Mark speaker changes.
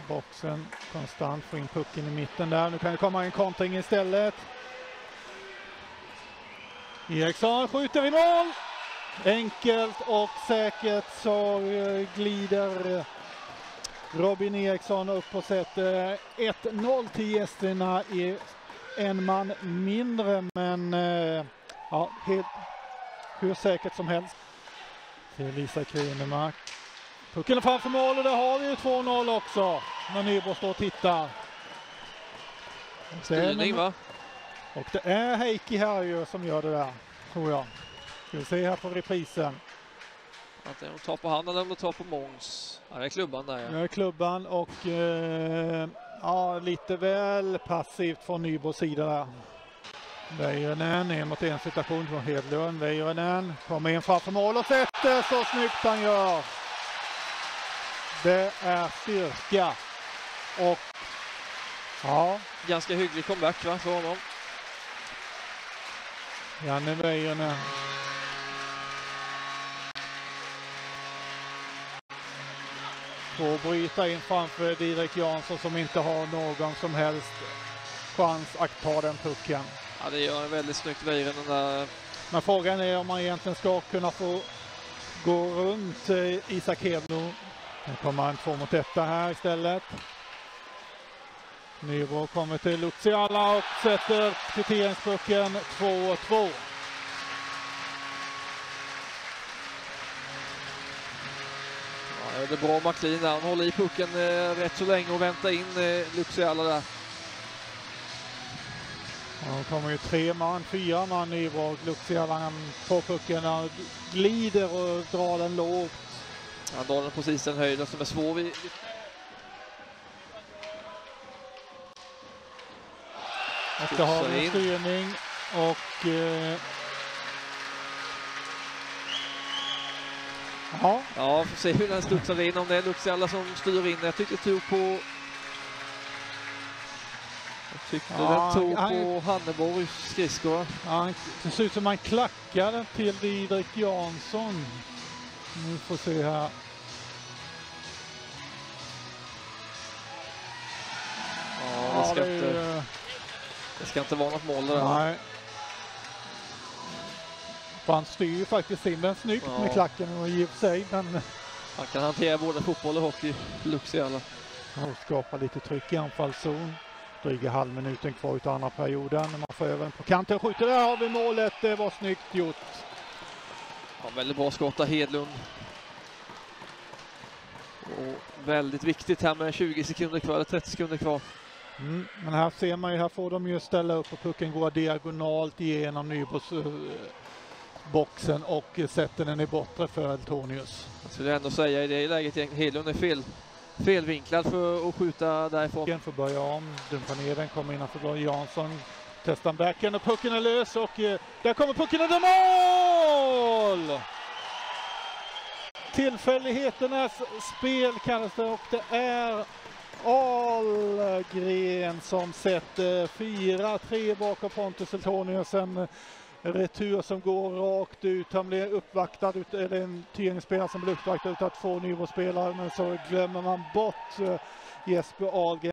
Speaker 1: boxen konstant, får in pucken i mitten där. Nu kan det komma en kontring istället. Eriksson skjuter i mål. Enkelt och säkert så glider Robin Eriksson upp och sätter 1-0 till gästerna i en man mindre, men ja, helt hur säkert som helst. Till Lisa Krinemark. Pucken är framför mål och där har vi ju 2-0 också. När Nybro står och tittar.
Speaker 2: Styrning, va?
Speaker 1: Och det är Heikki här ju som gör det där, tror jag. Ska vi se här på reprisen.
Speaker 2: Att de tar på handen eller de tar på Måns. Ja, det är klubban där. Ja.
Speaker 1: Det är klubban och ja, lite väl passivt från Nybros sida där. Väiränen är mot en situation från Hedlund. Väiränen kommer in framför mål och sätter så snyggt han gör. Det är styrka. Och ja,
Speaker 2: ganska hygglig comeback, va, för honom.
Speaker 1: Janne Väiränen. Får bryta in framför Didrik Jansson som inte har någon som helst chans att ta den pucken.
Speaker 2: Ja, det gör en väldigt snyggt Väiränen där.
Speaker 1: Men frågan är om man egentligen ska kunna få gå runt Isak Hedlund. Nu kommer en 2-1 här istället. Nybro kommer till Luciala och sätter kvitteringspucken 2-2.
Speaker 2: Ja, det är bra McLean där. Han håller i pucken rätt så länge och väntar in Luciala där.
Speaker 1: Ja, kommer ju 4 man Nybro. Luciala på pucken och glider och drar den lågt.
Speaker 2: Han drar den precis den höjden som är svår.
Speaker 1: Och det har en styrning och
Speaker 2: ja, får se hur den studsar in, om det är Luciala som styr in. Jag tyckte den tog på på Hanneborgs skridskor.
Speaker 1: Ja, det ser ut som man klackar till Didrik Jansson. Nu får se här.
Speaker 2: Ja, det ska inte vara något mål där.
Speaker 1: Nej. Han styr ju faktiskt in den snyggt med klacken och giv sig, men
Speaker 2: han kan hantera både fotboll och hockey, Luciala.
Speaker 1: Och skapa lite tryck i anfallszon. Dryga halvminuten kvar ut andra perioden. Man får över på kanten, skjuter, där har vi målet. Det var snyggt gjort.
Speaker 2: Ja, väldigt bra skott av Hedlund. Och väldigt viktigt här med 20 sekunder kvar, eller 30 sekunder kvar.
Speaker 1: Men här ser man ju, här får de ju ställa upp och pucken går diagonalt igenom Nybros boxen och sätter den i bortre för Eltonius.
Speaker 2: Jag skulle ändå säga i det läget Hedlund är felvinklad för att skjuta därifrån.
Speaker 1: Får börja om, dumpar ner den, kommer innanför Jansson, testar backen och pucken är lös och där kommer pucken under mål! Tillfälligheternas spel kallas det och det är Ahlgren som sätter 4-3 bakom Pontus Eltonius. En retur som går rakt ut. Han blir uppvaktad, eller en tillgängspelare som blir uppvaktad av 2 Nybro-spelare, men så glömmer man bort Jesper Ahlgren.